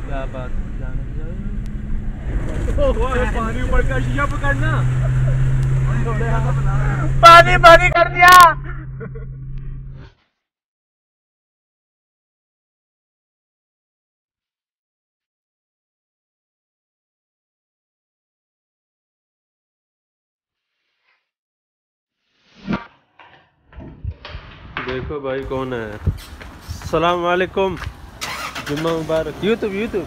क्या बात पानी ऊपर का शीशा पकड़ना पानी पानी कर दिया। देखो भाई कौन है। अस्सलाम वालेकुम, जुम्मा मुबारक। यूट्यूब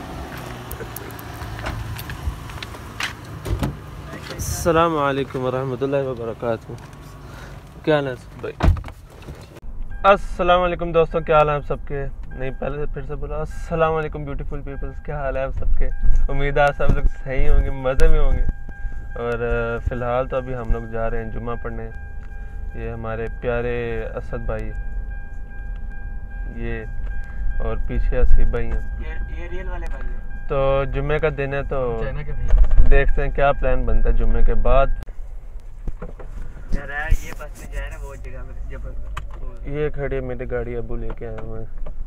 अस्सलाम वालेकुम वरहमतुल्लाहि वबरकातुहू। क्या हाल है भाई? अस्सलाम वालेकुम दोस्तों, क्या हाल है आप सबके? नहीं, पहले से फिर से बोला अस्सलाम वालेकुम ब्यूटीफुल पीपल्स, क्या हाल है आप सबके? उम्मीद है आप सब लोग सही होंगे, मज़े में होंगे। और फ़िलहाल तो अभी हम लोग जा रहे हैं जुम्मा पढ़ने। ये हमारे प्यारे असद भाई, ये और पीछे हसीब भाई हैं, ये रियल वाले भाई हैं। तो जुम्मे का दिन है तो देखते हैं क्या प्लान बनता है जुम्मे के बाद। ये बस में जाए ना वो जगह में जब ये खड़ी है मेरी गाड़ी, अबू लेके आया हूँ मैं।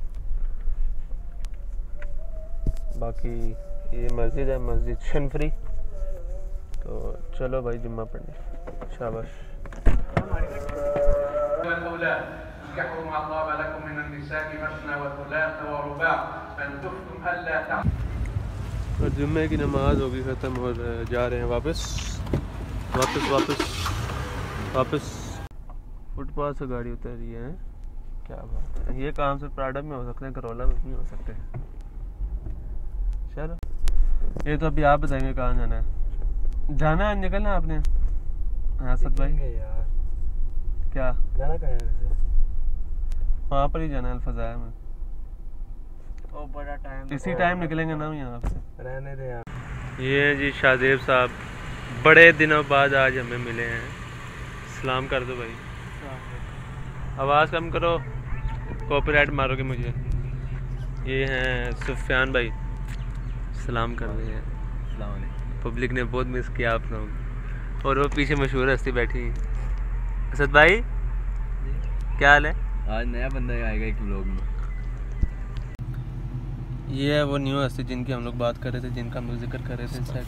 बाकी ये मस्जिद है, मस्जिद शनफरी। तो चलो भाई जुम्मा पढ़ने, शाबाश। और जुम्मे की नमाज होगी ख़त्म और जा रहे हैं वापस। फुटपाथ से गाड़ी उतर रही है। क्या बात है, ये काम से प्राडा में हो सकते हैं, करोला में नहीं हो सकते। चलो ये तो अभी आप बताएंगे कहाँ जाना है। जाना है, निकलना आपने? हाँ सद भाई यार, क्या जाना कहाँ है वैसे? वहाँ पर ही जाना है, अल-फज़ाया में। ओ बड़ा टाइम, इसी टाइम निकलेंगे ना यहाँ से। रहने दे यार। ये जी शाहज़ैब साहब बड़े दिनों बाद आज हमें मिले हैं। सलाम कर दो भाई, आवाज़ कम करो, कॉपीराइट मारोगे मुझे। ये हैं सुफियान भाई, सलाम कर रहे हैं। पब्लिक ने बहुत मिस किया आप लोग। और वो पीछे मशहूर हस्ती बैठी है, असद भाई क्या हाल है? आज नया बंदा आएगा एक व्लॉग में। ये है वो न्यू हस्ती जिनकी हम लोग बात कर रहे थे, जिनका हम लोग जिक्र कर रहे थे।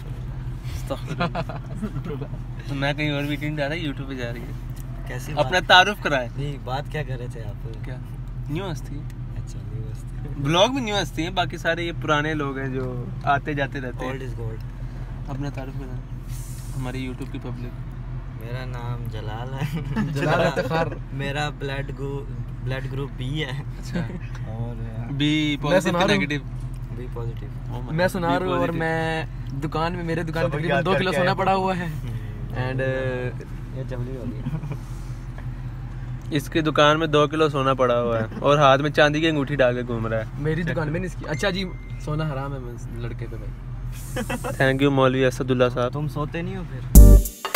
तो मैं कहीं और वीडियो जा रहा है, यूट्यूब पे जा रही है। कैसी अपना तारुफ कराए। नहीं, बात क्या कर रहे थे आप? क्या न्यू हस्ती? अच्छा, न्यू हस्ती। ब्लॉग में न्यू हस्ती है, बाकी सारे ये पुराने लोग हैं जो आते जाते रहते हैं। Old is gold. अपना तारुफ कराए हमारी यूट्यूब की पब्लिक। मेरा नाम जलाल है। जलाल इफ्तिखार। मेरा ब्लड ग्रुप बी है। अच्छा। और B positive negative? B positive. मैं सुना रहा हूँ। और मैं दुकान में, मेरे दुकान में तकरीबन 2 किलो सोना पड़ा हुआ है। एंड ये जबली हो गई। इसकी दुकान में 2 किलो सोना पड़ा हुआ है और हाथ में चांदी की अंगूठी डाल के घूम रहा है। मेरी दुकान में नहीं इसकी। अच्छा जी, सोना हराम है लड़के पे भाई। थैंक यू मौलवी असदुल्ला साहब। तुम सोते नहीं हो फिर?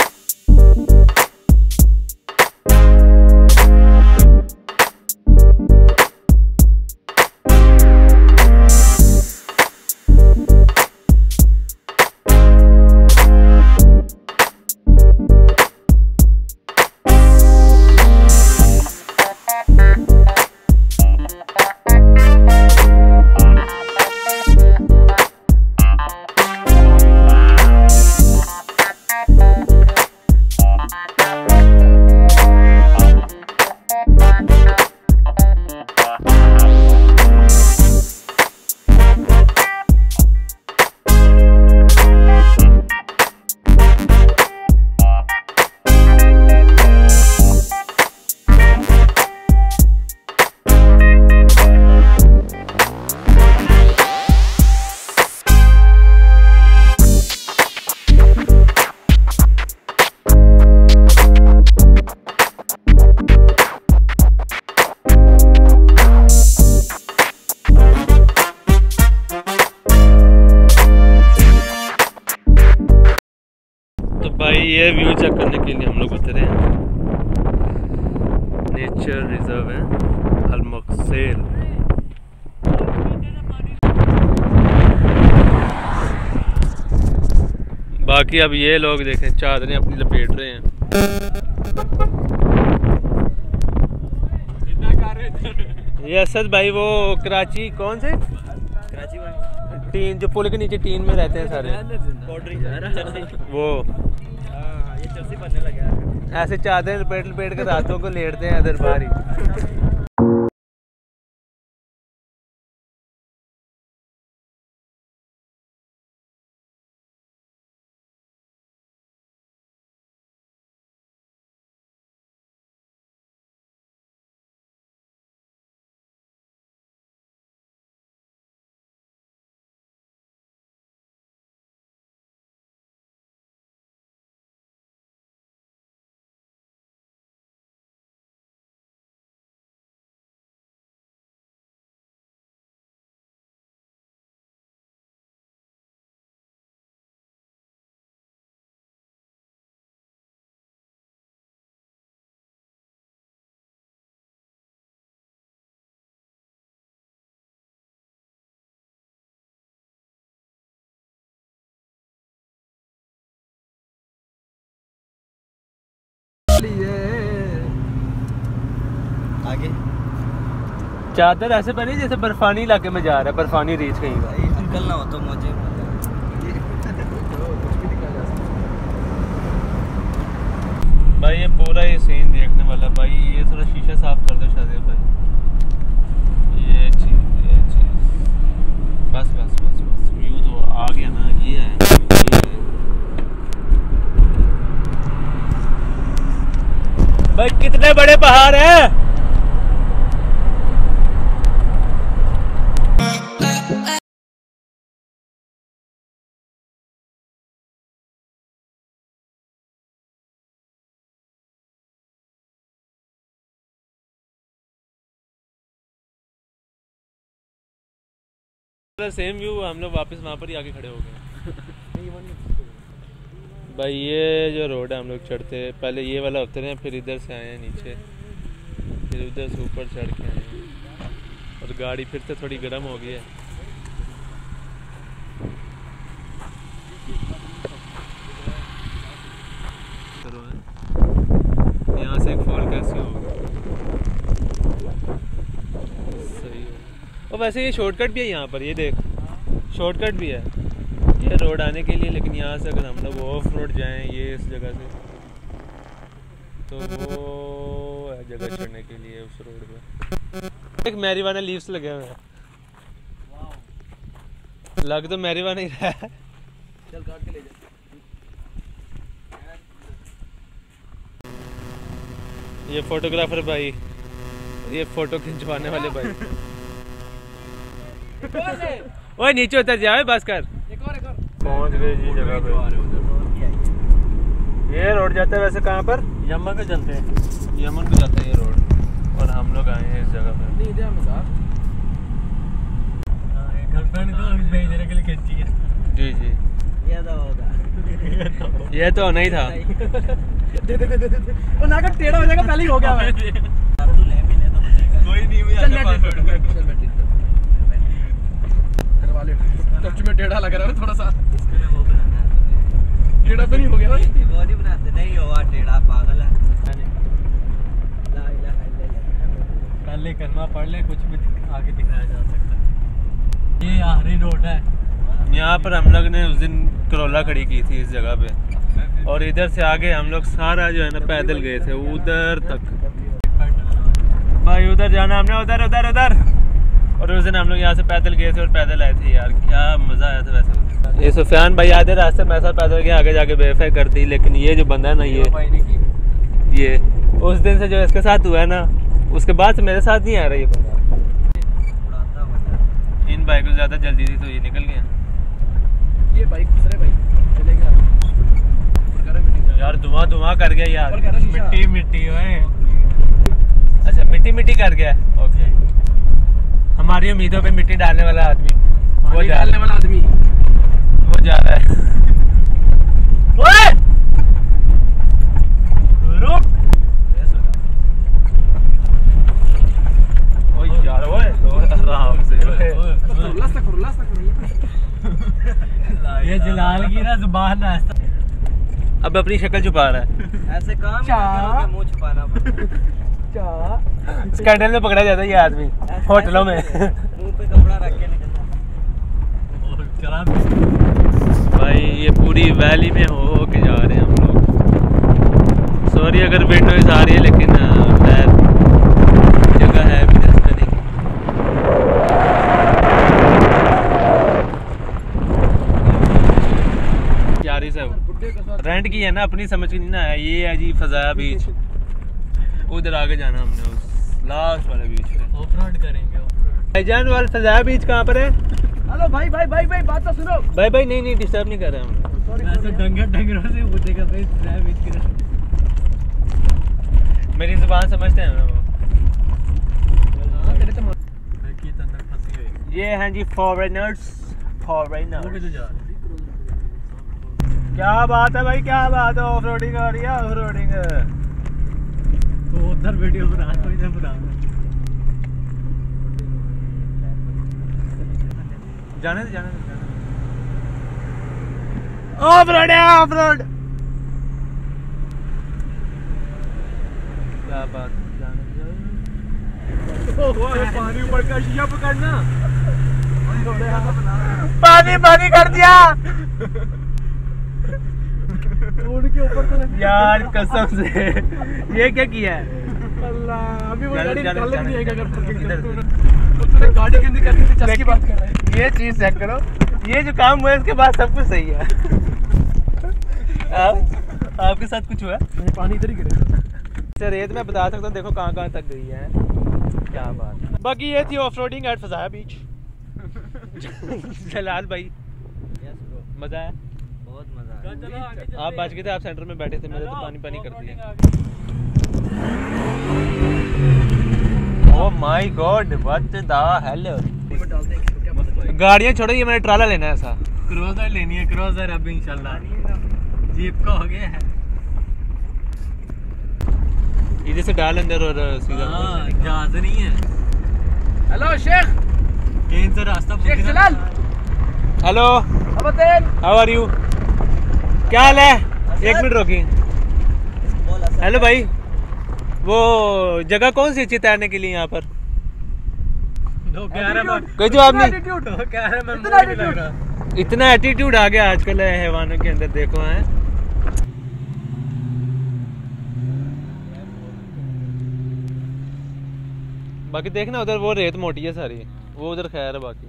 भाई ये व्यू चेक करने के लिए हम लोग उतरे हैं। नेचर रिजर्व है अल-मकसेल। बाकी अब ये लोग देखें चादरें अपनी लपेट रहे हैं। ये असद भाई वो कराची कौन से? कराची भाई टीन जो पुल के नीचे टीन में रहते हैं सारे वो ये चर्सी बनने लगा ऐसे चादर लपेट लपेट के रातों को लेटते हैं इधर बाहर ही। आगे चादर ऐसे पहनी जैसे बर्फानी इलाके में जा रहा है, बर्फानी रीच कहीं का। भाई अंकल ना हो तो मुझे भाई ये पूरा ये सीन देखने वाला। भाई ये थोड़ा शीशा साफ कर दो शाहज़ैब भाई। ये चीज बस बस बस बस व्यू तो आ गया ना। ये है भाई कितने बड़े पहाड़ हैं। सेम व्यू हम लोग वापस वहाँ पर ही आके खड़े हो गए। भाई ये जो रोड है हम लोग चढ़ते पहले ये वाला उतरे हैं, फिर इधर से आए हैं नीचे, फिर उधर से ऊपर चढ़ के आए हैं और गाड़ी फिर से थोड़ी गर्म हो गई है। यहाँ से एक फॉल कैसे होगा। सही है। और वैसे ये शॉर्टकट भी है यहाँ पर, ये देख शॉर्टकट भी है ये रोड आने के लिए। लेकिन यहाँ से अगर हम लोग ऑफ रोड जाएँ ये इस जगह से तो वो है जगह चढ़ने के लिए उस रोड पे। एक मैरिवाना लीव्स लगे हुए हैं, लग तो मैरिवाना ही रहा है। चल काट के ले जा। ये फोटोग्राफर भाई, ये फोटो खिंचवाने वाले भाई। ओए नीचे उतर जाए बस कर। पहुंच गए जी जगह पे। ये रोड जाता है वैसे कहाँ पर? यमन को चलते हैं। यमन को जाता है ये रोड और हम लोग आए हैं इस जगह पे। गर्लफ्रेंड को भेजने के लिए खींची है। जी जी ये तो होगा। ये तो नहीं था। दे दे दे दे दे। वो ना कर टेढ़ा हो जाएगा, पहले ही हो गया है। अब तू ले भी ले तो बचेगा। कोई नहीं मुझे चल बैठ करवा ले। टच में टेढ़ा लग रहा है थोड़ा सा। इसके लिए वो बनाना है। टेढ़ा तो नहीं हो गया भाई? वो नहीं बनाते, नहीं हुआ टेढ़ा, पागल है। ला इलाहा इल्लल्लाह। पहले कलमा पढ़ ले, कुछ भी आगे दिखाया जा सकता है। ये आखिरी रोड है। यहाँ पर हम लोग ने उस दिन करोला खड़ी की थी इस जगह पे और इधर से आगे हम लोग सारा जो है ना पैदल गए थे उधर तक। भाई उधर जाना हमने, उधर उधर उधर। और उस दिन हम लोग यहाँ से पैदल गए थे और पैदल आए थे यार, क्या मज़ा आया था वैसे। ये सुफियान भाई आधे रास्ते में ऐसा पैदल गया आगे जाके बेफाय करती, लेकिन ये जो बंदा है ना ये उस दिन से जो इसके साथ हुआ है ना उसके बाद से मेरे साथ नहीं आ रहा ये बंदा। इन भाई को ज़्यादा जल्दी थी तो ये निकल गया। ये बाइक दूसरे भाई चलेगा यार धुआं धुआं कर गया यार। मिट्टी मिट्टी है। अच्छा मिट्टी मिट्टी कर गया। ओके हमारी उम्मीदों पे मिट्टी डालने वाला आदमी वो डालने वाला आदमी वो जा रहा है। ओए रुक। ओए यार ओए आराम से। ये जलाल की ना जुबान है। अब अपनी शक्ल छुपा रहा है। ऐसे काम करोगे मुंह छुपाना स्कैंडल में पकड़ा जाता है ये आदमी होटलों में। मुंह पे कपड़ा रख के निकलना। चला भाई ये पूरी वैली में हो के जा रहे हैं हम लोग। सॉरी अगर विंड नॉइज आ रही है, लेकिन खैर जगह है भी रास्ता नहीं। यारी साहब रेंट की है ना, अपनी समझ की नहीं ना है। ये है जी फजाया बीच, उधर आगे जाना हमने, उस लास्ट वाले बीच पे ऑफ रोड करेंगे। भाईजान वाला फजाया बीच कहाँ पर है? हेलो भाई भाई भाई भाई बात तो सुनो। भाई भाई नहीं डिस्टर्ब नहीं कर रहे हम। ऐसे डंगरों से पूछेगा भाई फजाया बीच की मेरी जुबान समझते हैं ना वो। तेरे तो की अंदर फंसी हुई। ये हैं जी फॉरेनर्स। वो किधर जा रहे? क्या बात है भाई, क्या बात है? ऑफ रोडिंग हो रही है, ऑफ रोडिंग। तो उधर वीडियो बना तो इधर बना। जाने दे ऑफ रोड है, ऑफ रोड। क्या बात, पानी ऊपर का शीशा पकड़ना। पानी कर दिया रोड के ऊपर तो यार कसम से। ये क्या किया है? अल्लाह अभी वो चलो, गाड़ी चलो, निकाल चलो, नहीं आएगा अगर इधर। तूने गाड़ी के अंदर करनी थी, चस की बात कर रहा है। ये चीज चेक करो, ये जो काम हुआ है इसके बाद सब कुछ सही है। आपके साथ कुछ हुआ? नहीं, पानी इधर ही गिरा। सर रेत मैं बता सकता हूँ, देखो कहाँ तक गई है। क्या बात है। बाकी ये थी off roading at Fazaya beach. Jalal भाई मजा है? बहुत मजा आया। आप बच गए थे, आप सेंटर में बैठे थे, मेरे तो पानी कर दिया। Oh my God, what the hell. गाड़ियाँ छोड़ो, ये मैंने ट्राला लेना है ऐसा। क्रोजर लेनी है, क्रोजर अब इंशाल्लाह। जीप का हो गया है, इधर से डाल अंदर और सीधा। हाँ जहाज नहीं है। हेलो शेख, कहीं से रास्ता शेख जलाल। हेलो अबतेन, हाउ आर यू? क्या हाल है? एक मिनट रोकी। हेलो भाई, वो जगह कौन सी अच्छी तैरने के लिए यहाँ पर? कोई जवाब नहीं। इतना एटीट्यूड आ गया आजकल हैवानों के अंदर, देखो है। बाकी देखना उधर वो रेत मोटी है सारी, वो उधर खैर है। बाकी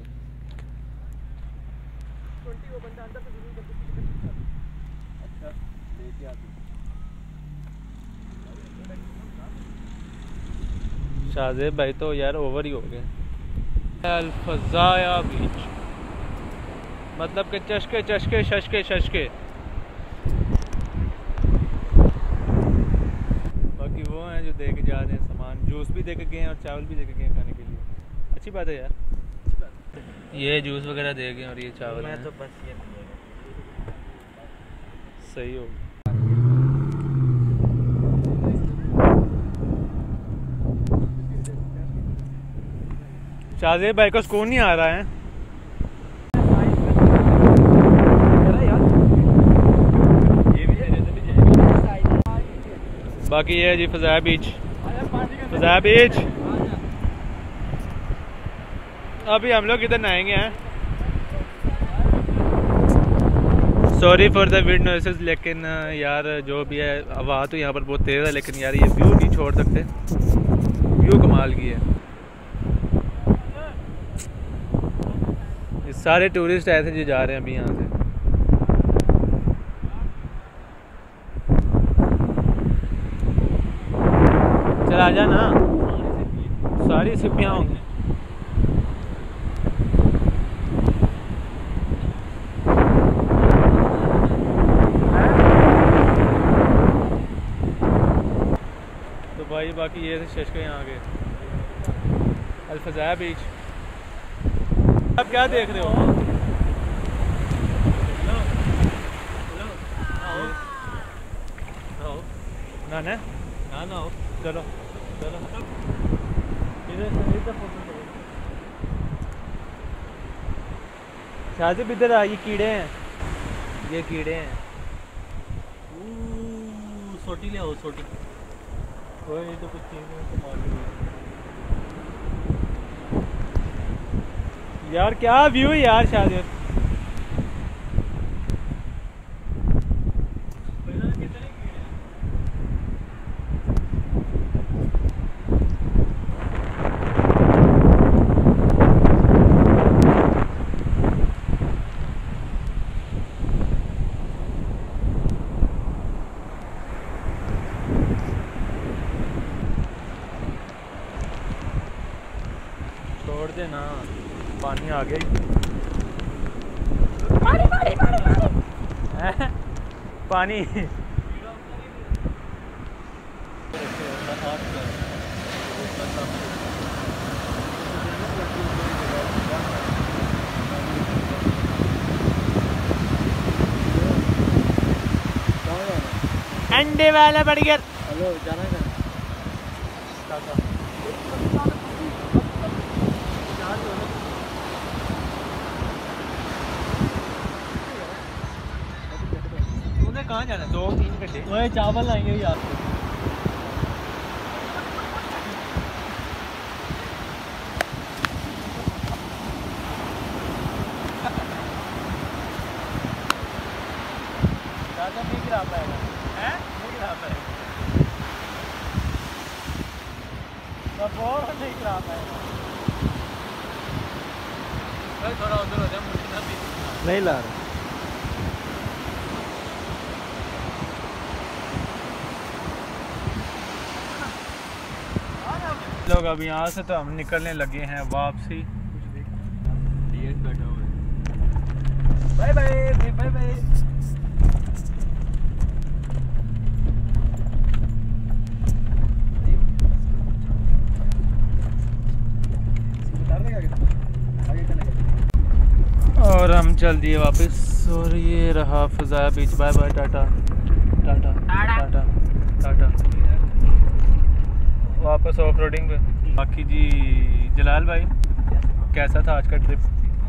शाहज़ैब भाई तो यार ओवर ही हो गए। अल फजाया बीच मतलब कि चश्के चश्के शशके शशके। बाकी वो हैं जो दे के जा रहे हैं सामान, जूस भी दे के गए हैं और चावल भी दे के गए हैं खाने के लिए। अच्छी बात है यार, ये जूस वगैरह दे गए और ये चावल। मैं तो बस ये सही हो। शाहज़ैब भाई को सुकून नहीं आ रहा है। बाकी ये है जी फजाया बीच, फजाया बीच। अभी हम लोग इधर नहाएंगे हैं। Sorry for the wind noises, लेकिन यार जो भी है आवाज़ तो यहाँ पर बहुत तेज़ है, लेकिन यार ये व्यू नहीं छोड़ सकते। व्यू कमाल की है। ये सारे टूरिस्ट ऐसे जो जा रहे हैं अभी यहाँ से। चला जा ना, सारी सिपियाँ होंगी। तो भाई बाकी ये शशके यहाँ आगे अल फजाया बीच। आप क्या देख रहे हो? ना ना चलो चलो शाहज़ैब इधर आ, ये कीड़े हैं, ये कीड़े हैं। सोटी ले आओ, सोटी। ये तो कुछ चीज़ यार, क्या व्यू है यार शाहज़ैब। पानी आ गया पानी अंडे वाला बर्गर। हेलो जाना है तूने कहाँ जाना? 2-3 घंटे। वही चावल लाएंगे यार। नहीं गिरा पाएगा, नहीं गिरा पाएगा, बहुत नहीं गिरा पाएगा। थोड़ा उधर हो जाए, मुझे नहीं ला रहा। लोग अब यहाँ से तो हम निकलने लगे हैं वापसी। Bye bye bye bye. और हम चल दिए वापस और ये रहा Fazaya beach. Bye bye, tata tata tata tata. वापस ऑफ रोडिंग पे। बाकी जी जलाल भाई कैसा था आज का ट्रिप?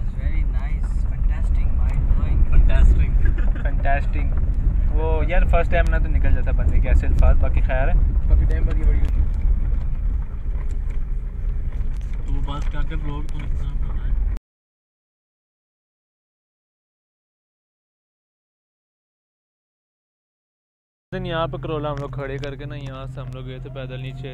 फैंटास्टिक। वो यार फर्स्ट टाइम ना तो निकल जाता बंदे के ऐसे अल्फाज। बाकी खैर है, काफी टाइम बाद ये बड़ी होती है। तो वो बात क्या कर ब्लॉग तो कितना बनाना है। दिन यहाँ पे करोला हम लोग खड़े करके ना, यहाँ से हम लोग गए थे पैदल नीचे,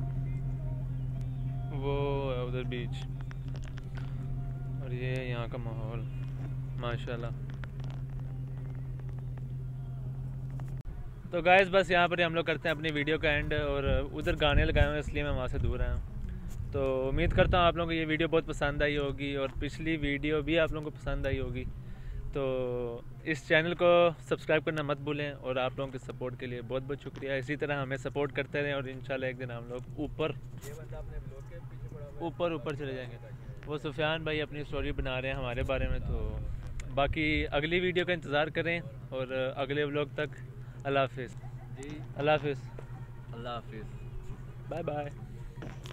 वो है उधर बीच। और ये यहाँ का माहौल माशाल्लाह। तो गाइस बस यहाँ पर हम लोग करते हैं अपनी वीडियो का एंड। और उधर गाने लगाए हुए हैं इसलिए मैं वहाँ से दूर आया हूँ। तो उम्मीद करता हूँ आप लोगों को ये वीडियो बहुत पसंद आई होगी और पिछली वीडियो भी आप लोगों को पसंद आई होगी। तो इस चैनल को सब्सक्राइब करना मत भूलें और आप लोगों के सपोर्ट के लिए बहुत बहुत शुक्रिया। इसी तरह हमें सपोर्ट करते रहें और इंशाल्लाह एक दिन हम लोग ऊपर चले जाएंगे। वो सुफियान भाई अपनी स्टोरी बना रहे हैं हमारे बारे में। तो बाकी अगली वीडियो का इंतज़ार करें और अगले व्लॉग तक अल्लाह हाफिज़। अल्लाह हाफिज़। अल्लाह हाफिज़। Bye bye.